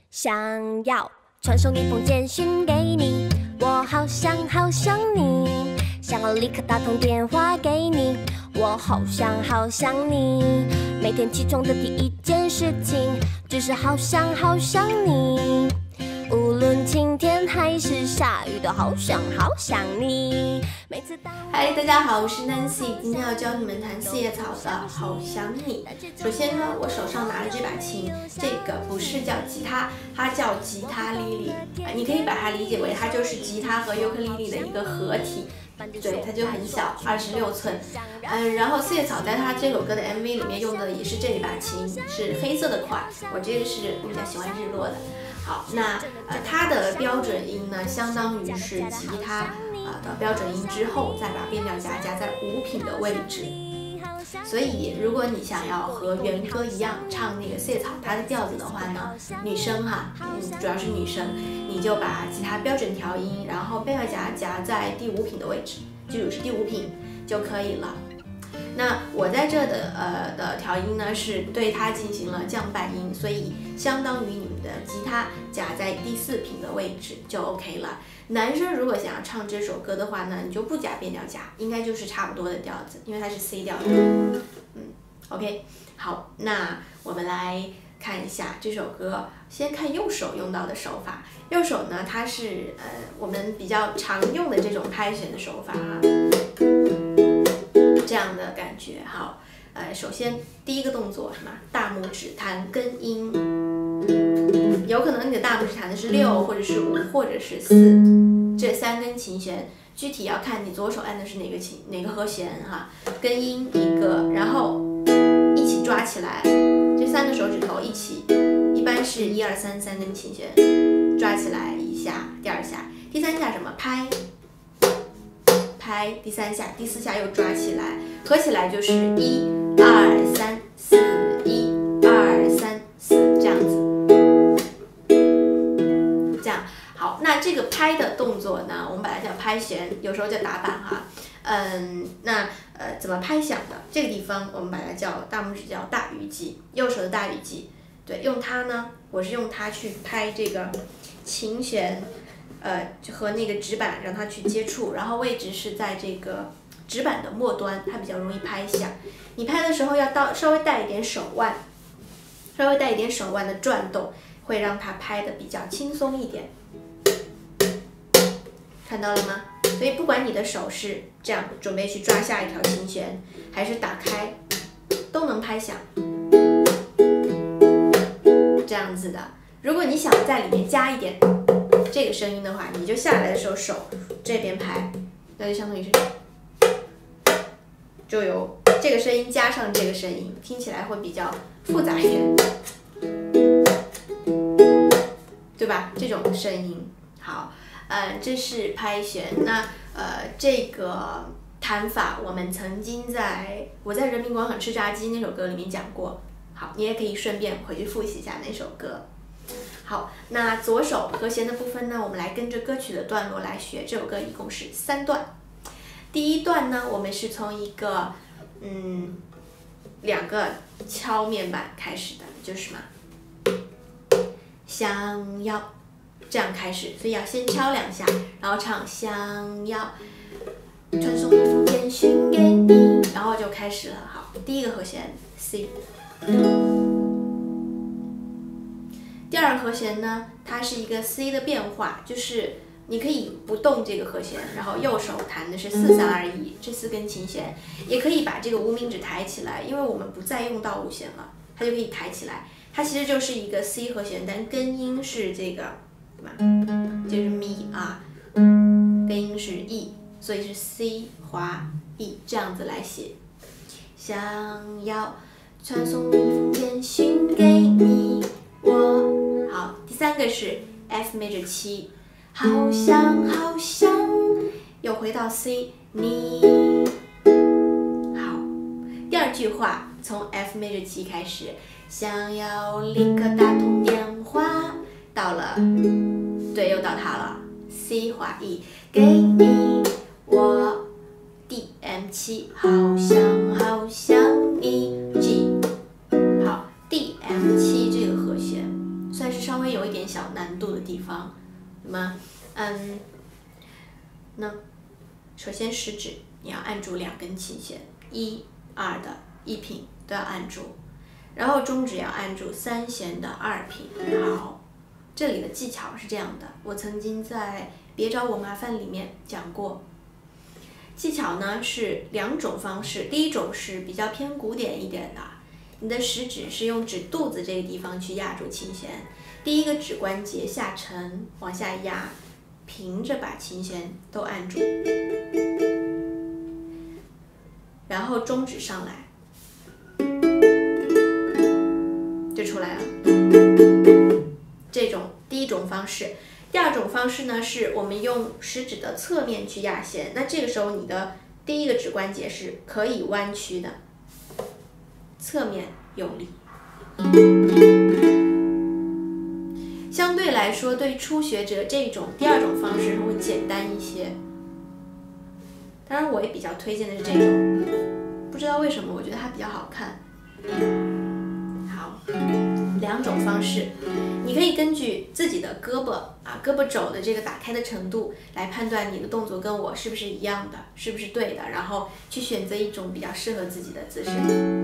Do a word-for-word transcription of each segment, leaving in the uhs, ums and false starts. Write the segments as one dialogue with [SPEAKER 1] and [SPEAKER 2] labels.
[SPEAKER 1] 想要传送一封简讯给你，我好想好想你，想要立刻打通电话给你，我好想好想你。每天起床的第一件事情，只是好想好想你。无论晴天还是下雨，都好想好想你。每次当
[SPEAKER 2] 嗨，大家好，我是 Nancy， 今天要教你们弹四叶草的《好想你》。首先呢，我手上拿的这把琴，这个不是叫吉他，它叫吉他莉莉。啊，你可以把它理解为它就是吉他和尤克里里的一个合体。对，它就很小，二十六寸。嗯，然后四叶草在它这首歌的 M V 里面用的也是这一把琴，是黑色的款。我这个是比较喜欢日落的。好，那呃它的标准音呢，相当于是吉他呃的标准音之后，再把变调夹夹在五品的位置。所以，如果你想要和原歌一样唱那个四叶草它的调子的话呢，女生哈，嗯，主要是女生，你就把吉他标准调音，然后变调夹夹在第五品的位置，记住是第五品就可以了。那我在这的呃的调音呢，是对它进行了降半音，所以相当于你们的吉他夹在第四品的位置就 OK 了。男生如果想要唱这首歌的话呢，你就不加变调夹，应该就是差不多的调子，因为它是 C 调的。嗯 ，OK， 好，那我们来看一下这首歌。先看右手用到的手法，右手呢，它是呃我们比较常用的这种拍弦的手法哈。这样的感觉，好，呃，首先第一个动作什么？大拇指弹根音，有可能你的大拇指弹的是六，或者是五，或者是四，这三根琴弦，具体要看你左手按的是哪个琴哪个和弦哈。根音一个，然后一起抓起来，这三个手指头一起，一般是一二三三根琴弦抓起来一下，第二下，第三下什么？拍。拍第三下，第四下又抓起来，合起来就是一二三四，一二三四这样子，这样好。那这个拍的动作呢，我们把它叫拍弦，有时候叫打板哈。嗯，那呃怎么拍响的？这个地方我们把它叫大拇指叫大鱼际，右手的大鱼际。对，用它呢，我是用它去拍这个琴弦。呃，和那个指板让它去接触，然后位置是在这个指板的末端，它比较容易拍响。你拍的时候要到稍微带一点手腕，稍微带一点手腕的转动，会让它拍的比较轻松一点。看到了吗？所以不管你的手是这样准备去抓下一条琴弦，还是打开，都能拍响。这样子的。如果你想在里面加一点这个声音的话，你就下来的时候手这边拍，那就相当于是，就有这个声音加上这个声音，听起来会比较复杂一点，对吧？这种声音，好，呃，这是拍弦。那呃，这个弹法我们曾经在我在人民广场吃炸鸡那首歌里面讲过，好，你也可以顺便回去复习一下那首歌。好，那左手和弦的部分呢，我们来跟着歌曲的段落来学。这首歌一共是三段。第一段呢，我们是从一个嗯两个敲面板开始的，就是什么？想要这样开始，所以要先敲两下，然后唱想要传送一封简讯给你，然后就开始了。好，第一个和弦 C。第二和弦呢，它是一个 C 的变化，就是你可以不动这个和弦，然后右手弹的是四三二一这四根琴弦，也可以把这个无名指抬起来，因为我们不再用到五弦了，它就可以抬起来。它其实就是一个 C 和弦，但根音是这个，对吧？就是咪啊，根音是 E， 所以是 C 滑 E 这样子来写。想要传送一封简讯给你。我好，第三个是 F major 七，好想好想，又回到 C， 你好。第二句话从 F major 七开始，想要立刻打通电话，到了，对，又到它了 ，C 滑 E， 给你我 D M 七，好想好想你 G。D M 七这个和弦算是稍微有一一点小难度的地方。那么，嗯，那首先食指你要按住两根琴弦，一、二的一品都要按住，然后中指要按住三弦的二品。好，这里的技巧是这样的，我曾经在别找我麻烦里面讲过。技巧呢是两种方式，第一种是比较偏古典一点的，你的食指是用指肚子这个地方去压住琴弦，第一个指关节下沉往下压，平着把琴弦都按住，然后中指上来，就出来了。这种第一种方式。第二种方式呢，是我们用食指的侧面去压弦，那这个时候你的第一个指关节是可以弯曲的，侧面用力。相对来说，对初学者这种第二种方式会简单一些。当然，我也比较推荐的是这种，不知道为什么，我觉得它比较好看。好，两种方式，你可以根据自己的胳膊啊、胳膊肘的这个打开的程度来判断你的动作跟我是不是一样的，是不是对的，然后去选择一种比较适合自己的姿势，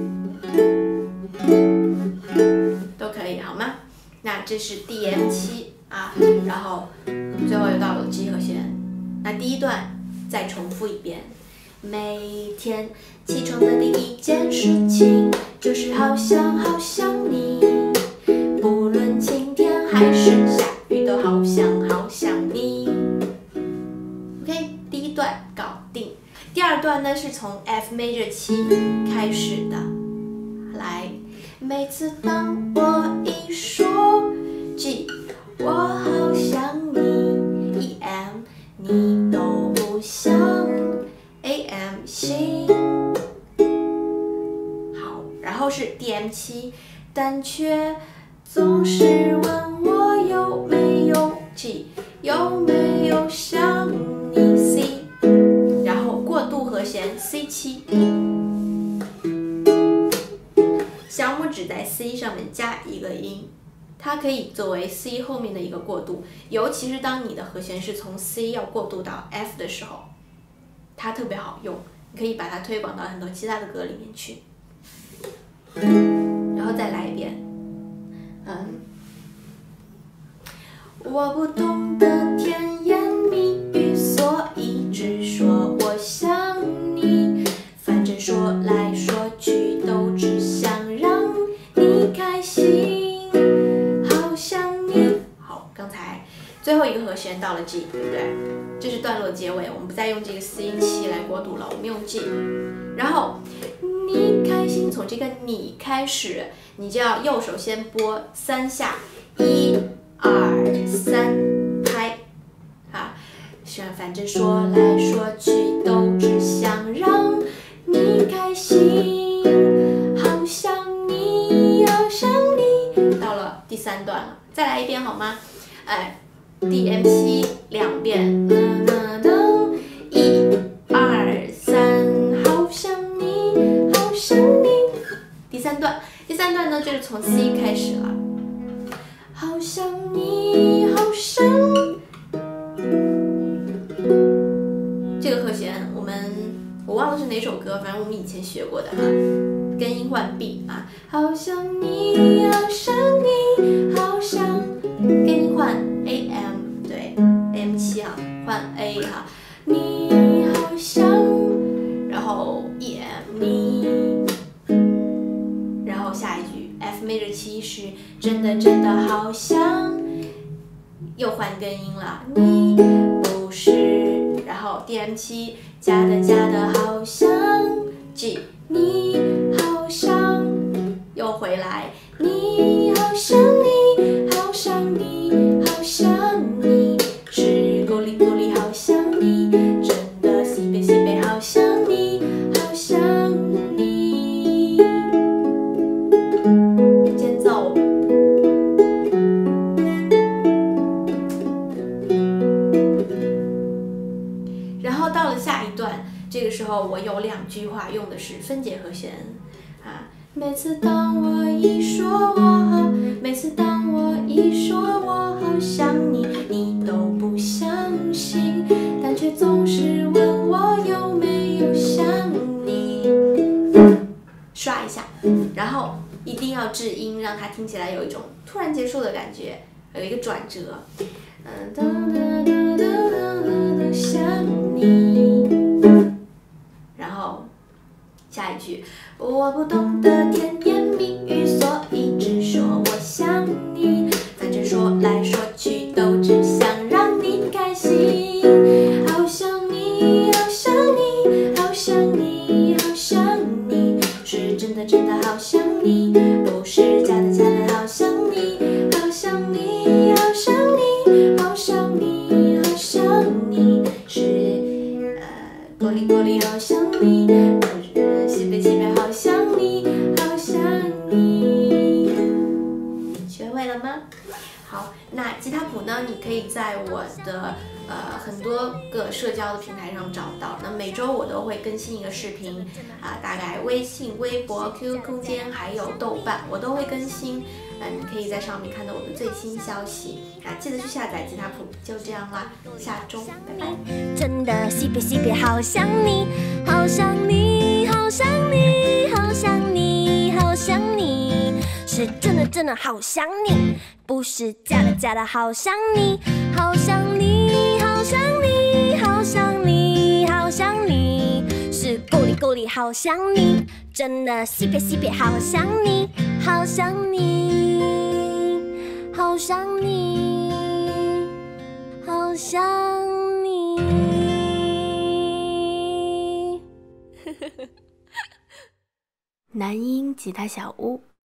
[SPEAKER 2] 都可以，好吗？那这是 D M 七 啊，然后最后又到了 G 和弦。那第一段再重复一遍。每天起床的第一件事情就是好想好想你，不论晴天还是下雨都好想好想你。 OK， 第一段搞定。第二段呢是从 F major 七开始的，来，每次当我一说 G 我好想你， E M 你都不想， A M 行。好，然后是 D M 七， 但却总是问我有没有 G 有没有想你 C， 然后过渡和弦 C 七， 小拇指在 C 上面加一个音，它可以作为 C 后面的一个过渡，尤其是当你的和弦是从 C 要过渡到 F 的时候，它特别好用，你可以把它推广到很多其他的歌里面去。然后再来一遍，嗯，我不懂得甜言蜜语，所以只说我想你，反正说来说去都只想让你开心，好想你。好，刚才最后一个和弦到了 G， 对不对？这是段落结尾，我们不再用这个 C 七来过渡了，我们用 G。然后你开心，从这个你开始，你就要右手先拨三下，一、二、三，拍，啊，反正说来说去都只想让你开心，好想你，好想你。到了第三段了，再来一遍好吗？哎 ，D M 七两遍，嗯嗯嗯，一、二、三，好想你，好想你。第三段，第三段呢就是从 C 开始了，好想你，好想你。这个和弦我们我忘了是哪首歌，反正我们以前学过的啊，根音换 B 啊，好想你，好想你，好想，根音换 A M， 对 M 七 啊，换 A 哈，你好想，然后 E M 你，然后下一句 F major 七是真的真的好想，又换根音了，你不是，然后 D M 七加的加的好想 G， 你好想，又回来，你好想你，好想你，好想你，是咕哩咕哩好想你，真的西北西北好想你，好想你。间奏。然后到了下一段，这个时候我有两句话用的是分解和弦啊。每次当我一说我好，每次当我一你说我好想你，你都不相信，但却总是问我有没有想你。刷一下，然后一定要制音，让它听起来有一种突然结束的感觉，有一个转折。嗯，哒哒哒哒哒哒想你。然后下一句，我不懂得甜言蜜语，所以只说我想你，反正说来说去都只想让你开心。好想你，好想你，好想你，好想你，是真的真的好想你，不是假的假的好想你，好想你，好想你，好想你，好想你，是呃咕哩咕哩好想你，西北西北好想你，好想你，学会了吗？好，那吉他谱呢？你可以在我的呃很多个社交的平台上找到。那每周我都会更新一个视频啊、呃，大概微信、微博、Q Q 空间还有豆瓣我都会更新。呃，你可以在上面看到我的最新消息啊，记得去下载吉他谱。就这样啦，下周拜拜。
[SPEAKER 1] 真的西北西北好想你，好想你，好想你，好想你，好想你，是真的真的好想你，不是假的假的好想你，好想你，好想你，好想你，好想你，是够力够力好想你，真的西北西北好想你，好想你，好想你，好想你。
[SPEAKER 2] 南音吉他小屋。